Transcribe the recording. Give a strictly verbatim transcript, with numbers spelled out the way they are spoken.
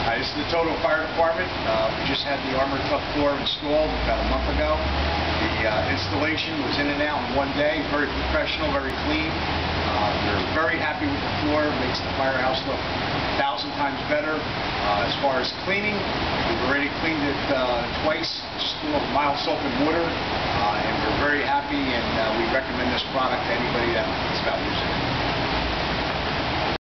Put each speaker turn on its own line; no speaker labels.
Hi, this is the Totowa Fire Department. Uh, we just had the Armor Tuff Floor installed about a month ago. The uh, installation was in and out in one day, very professional, very clean. Uh, we're very happy with the floor. It makes the firehouse look a thousand times better. Uh, as far as cleaning, we've already cleaned it uh, twice, just a little mild soap and water, uh, and we're very happy, and uh, we recommend this product to anybody that's about using it.